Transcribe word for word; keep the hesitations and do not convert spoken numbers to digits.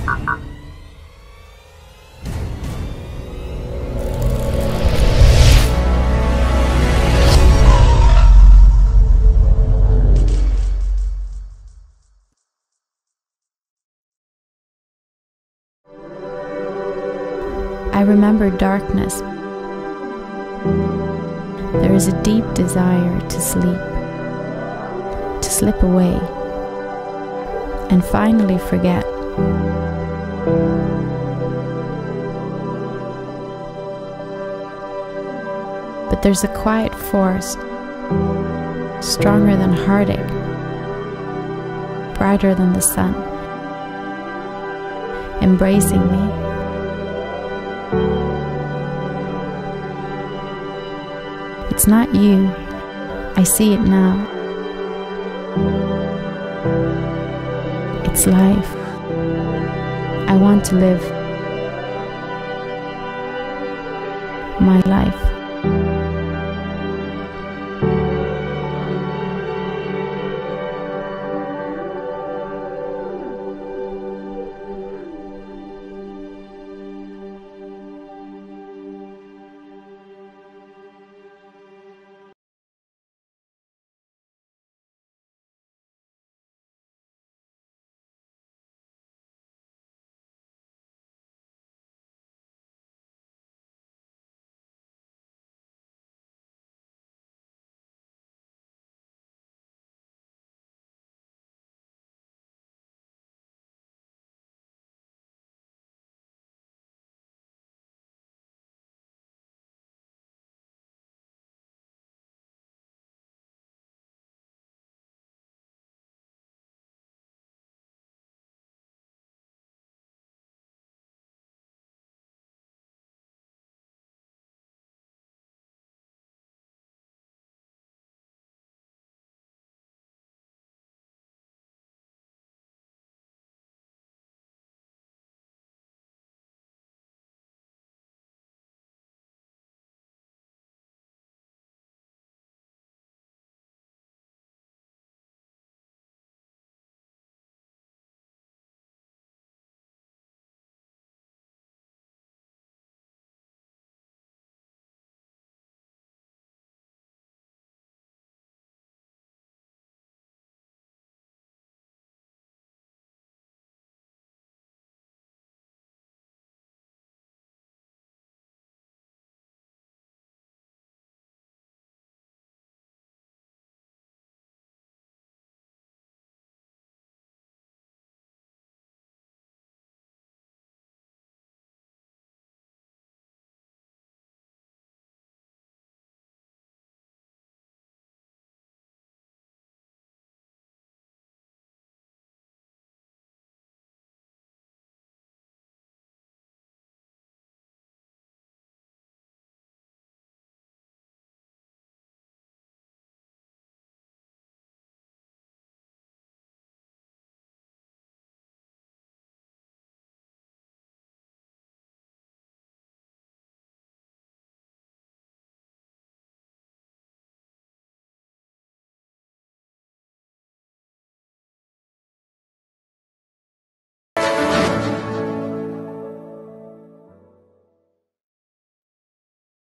I remember darkness. There is a deep desire to sleep, to slip away, and finally forget. But there's a quiet force, stronger than heartache, brighter than the sun, embracing me. It's not you, I see it now. It's life. I want to live my life.